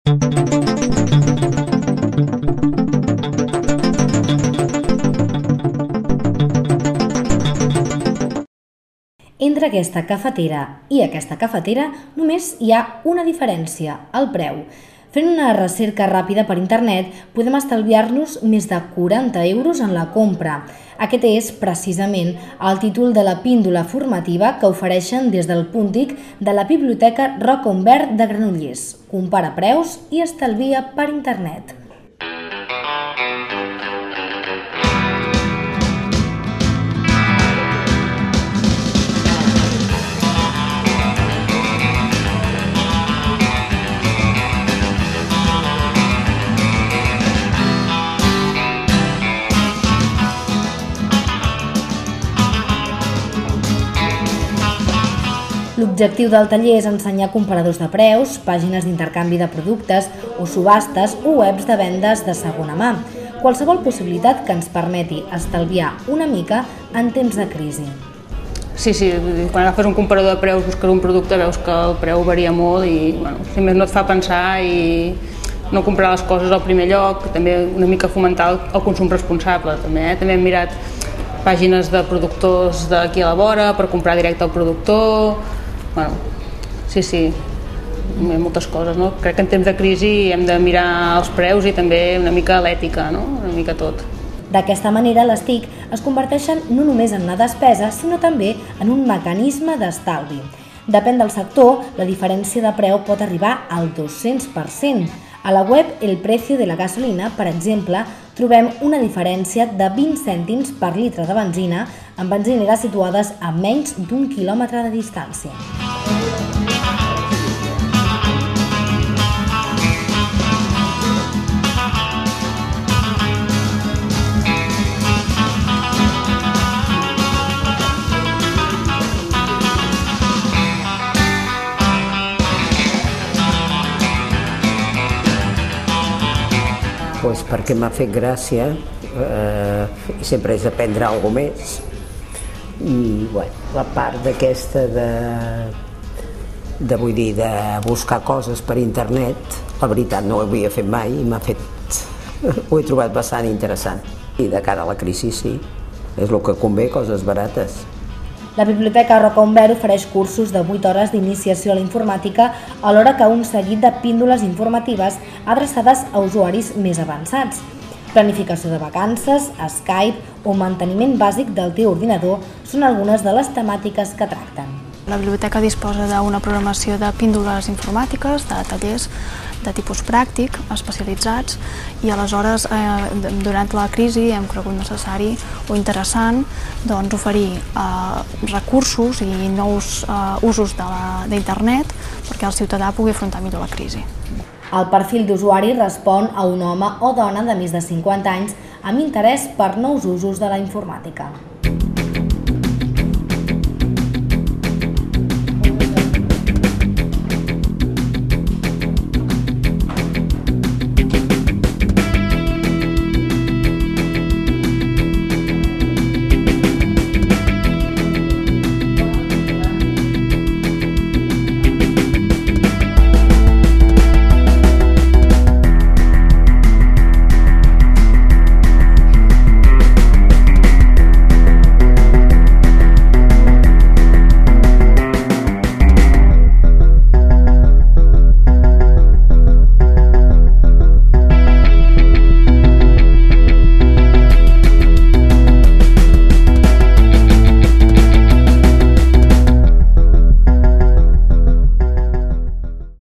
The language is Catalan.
Entre aquesta cafetera i aquesta cafetera només hi ha una diferència, el preu. Fent una recerca ràpida per internet podem estalviar-nos més de 40 € en la compra. Aquest és precisament el títol de la píndola formativa que ofereixen des del Puntic de la Biblioteca Roca Humbert de Granollers. Compara preus i estalvia per internet. L'objectiu del taller és ensenyar comparadors de preus, pàgines d'intercanvi de productes o subhastes o webs de vendes de segona mà. Qualsevol possibilitat que ens permeti estalviar una mica en temps de crisi. Sí, quan agafes un comparador de preus, busques un producte, veus que el preu varia molt i, si més no et fa pensar i no comprar les coses al primer lloc, també una mica fomentar el consum responsable. També hem mirat pàgines de productors d'aquí a la vora per comprar directe al productor. Sí, moltes coses, no? Crec que en temps de crisi hem de mirar els preus i també una mica l'ètica, no? Una mica tot. D'aquesta manera, les TIC es converteixen no només en una despesa, sinó també en un mecanisme d'estalvi. Depèn del sector, la diferència de preu pot arribar al 200%. A la web El Precio de la Gasolina, per exemple, trobem una diferència de 20 cèntims per litre de benzina en benzineres situades a menys d'1 quilòmetre de distància. Perquè m'ha fet gràcia i sempre és aprendre alguna cosa més i la part d'aquesta de buscar coses per internet, la veritat no ho havia fet mai i ho he trobat bastant interessant i de cara a la crisi sí, és el que convé, coses barates. La Biblioteca Roca Humbert ofereix cursos de 8 hores d'iniciació a la informàtica, alhora que un seguit de píndoles informatives adreçades a usuaris més avançats. Planificació de vacances, Skype o manteniment bàsic del teu ordinador són algunes de les temàtiques que tracten. La biblioteca disposa d'una programació de píndoles informàtiques, de tallers de tipus pràctic, especialitzats, i aleshores, durant la crisi, hem cregut necessari o interessant oferir recursos i nous usos d'internet perquè el ciutadà pugui afrontar millor la crisi. El perfil d'usuari respon a un home o dona de més de 50 anys amb interès per nous usos de la informàtica.